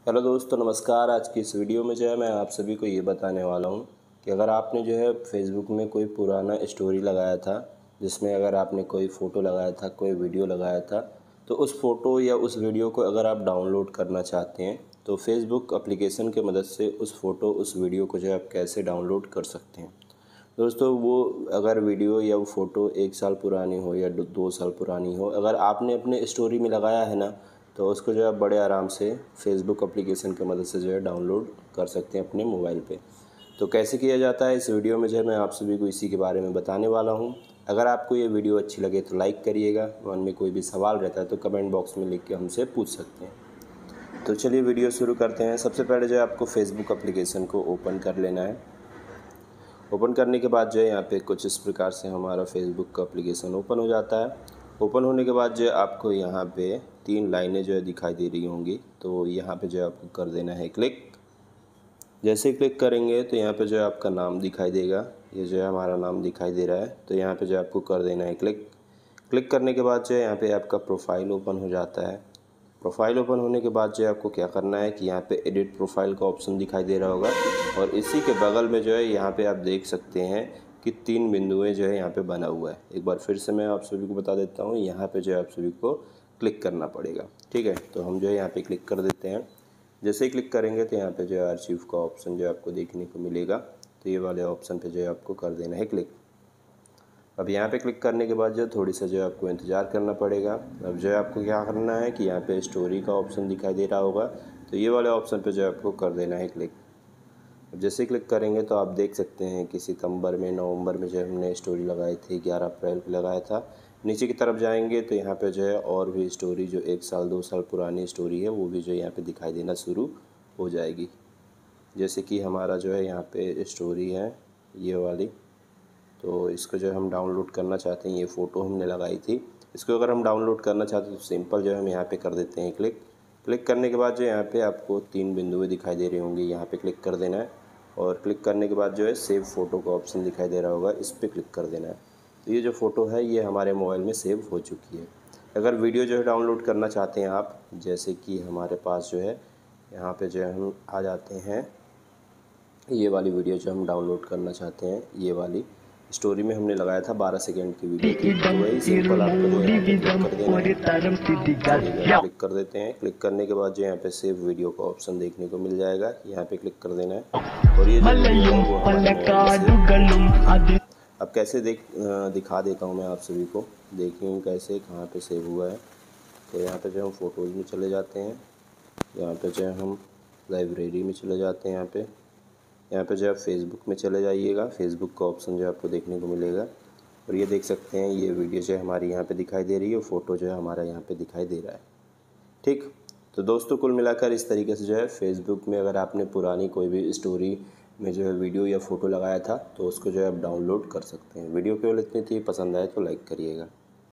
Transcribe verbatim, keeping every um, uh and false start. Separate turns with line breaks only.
Hello दोस्तों, नमस्कार। आज की इस वीडियो में जो है मैं आप सभी को ये बताने वाला हूँ कि अगर आपने जो है फेसबुक में कोई पुराना स्टोरी लगाया था, जिसमें अगर आपने कोई फ़ोटो लगाया था, कोई वीडियो लगाया था, तो उस फ़ोटो या उस वीडियो को अगर आप डाउनलोड करना चाहते हैं तो फेसबुक एप्लीकेशन की मदद से उस फ़ोटो उस वीडियो को जो है आप कैसे डाउनलोड कर सकते हैं। दोस्तों, वो अगर वीडियो या वो फ़ोटो एक साल पुरानी हो या दो साल पुरानी हो, अगर आपने अपने स्टोरी में लगाया है ना, तो उसको जो है आप बड़े आराम से फेसबुक एप्लीकेशन की मदद से जो है डाउनलोड कर सकते हैं अपने मोबाइल पे। तो कैसे किया जाता है, इस वीडियो में जो है मैं आप सभी को इसी के बारे में बताने वाला हूँ। अगर आपको ये वीडियो अच्छी लगे तो लाइक करिएगा। मन में कोई भी सवाल रहता है तो कमेंट बॉक्स में लिख के हमसे पूछ सकते हैं। तो चलिए वीडियो शुरू करते हैं। सबसे पहले जो है आपको फेसबुक एप्लीकेशन को ओपन कर लेना है। ओपन करने के बाद जो है यहाँ पे कुछ इस प्रकार से हमारा फेसबुक का एप्लीकेशन ओपन हो जाता है। ओपन होने के बाद जो है आपको यहाँ पे तीन लाइनें जो है दिखाई दे रही होंगी, तो यहाँ पे जो है आपको कर देना है क्लिक। जैसे ही क्लिक करेंगे तो यहाँ पे जो है आपका नाम दिखाई देगा। ये जो है हमारा नाम दिखाई दे रहा है, तो यहाँ पे जो है आपको कर देना है क्लिक। क्लिक करने के बाद जो है यहाँ पे आपका प्रोफाइल ओपन हो जाता है। प्रोफाइल ओपन होने के बाद जो है आपको क्या करना है कि यहाँ पे एडिट प्रोफाइल का ऑप्शन दिखाई दे रहा होगा, और इसी के बगल में जो है यहाँ पे आप देख सकते हैं कि तीन बिंदुएं जो है यहाँ पे बना हुआ है। एक बार फिर से मैं आप सभी को बता देता हूँ, यहाँ पे जो है आप सभी को क्लिक करना पड़ेगा। ठीक है, तो हम जो है यहाँ पे क्लिक कर देते हैं। जैसे ही क्लिक करेंगे तो यहाँ पे जो है आर्चिव का ऑप्शन जो है आपको देखने को मिलेगा, तो ये वाले ऑप्शन पे जो है आपको कर देना है क्लिक। अब यहाँ पे क्लिक करने के बाद जो थोड़ी सा जो है आपको इंतज़ार करना पड़ेगा। अब जो है आपको क्या करना है कि यहाँ पे स्टोरी का ऑप्शन दिखाई दे रहा होगा, तो ये वाले ऑप्शन पे जो है आपको कर देना है क्लिक। अब जैसे क्लिक करेंगे तो आप देख सकते हैं कि सितंबर में नवंबर में जो हमने स्टोरी लगाई थी, ग्यारह अप्रैल को लगाया था। नीचे की तरफ जाएंगे तो यहाँ पे जो है और भी स्टोरी जो एक साल दो साल पुरानी स्टोरी है वो भी जो यहाँ पे दिखाई देना शुरू हो जाएगी। जैसे कि हमारा जो है यहाँ पे स्टोरी है ये वाली, तो इसको जो हम डाउनलोड करना चाहते हैं, ये फ़ोटो हमने लगाई थी, इसको अगर हम डाउनलोड करना चाहते हैं तो सिंपल जो है हम यहाँ पे कर देते हैं क्लिक। क्लिक करने के बाद जो यहाँ पे आपको तीन बिंदुएं दिखाई दे रही होंगी, यहाँ पे क्लिक कर देना है। और क्लिक करने के बाद जो है सेव फ़ोटो का ऑप्शन दिखाई दे रहा होगा, इस पर क्लिक कर देना है। तो ये जो फ़ोटो है ये हमारे मोबाइल में सेव हो चुकी है। अगर वीडियो जो है डाउनलोड करना चाहते हैं आप, जैसे कि हमारे पास जो है यहाँ पर जो है हम आ जाते हैं, ये वाली वीडियो जो हम डाउनलोड करना चाहते हैं, ये वाली स्टोरी में हमने लगाया था बारह सेकंड की वीडियो थी, तो वही सिंपल आपको जो है क्लिक कर देना है। चलिए क्लिक कर देते हैं। क्लिक करने के बाद जो यहाँ पे सेव वीडियो का ऑप्शन देखने को मिल जाएगा, यहाँ पे क्लिक कर देना है। और ये जो वीडियो है वो हमारे मोबाइल में अब कैसे देख दिखा देता हूँ मैं आप सभी को, देखिए कैसे कहाँ पे सेव हुआ है। तो यहाँ पे जो हम फ़ोटोज़ में चले जाते हैं, यहाँ पे जो हम लाइब्रेरी में चले जाते हैं, यहाँ पे यहाँ पे जो है फेसबुक में चले जाइएगा। फेसबुक का ऑप्शन जो है आपको देखने को मिलेगा, और ये देख सकते हैं ये वीडियो जो है हमारी यहाँ पे दिखाई दे रही है, फ़ोटो जो है हमारा यहाँ पे दिखाई दे रहा है। ठीक, तो दोस्तों कुल मिलाकर इस तरीके से जो है फेसबुक में अगर आपने पुरानी कोई भी स्टोरी में जो है वीडियो या फ़ोटो लगाया था तो उसको जो है आप डाउनलोड कर सकते हैं। वीडियो केवल इतनी थी, पसंद आए तो लाइक करिएगा।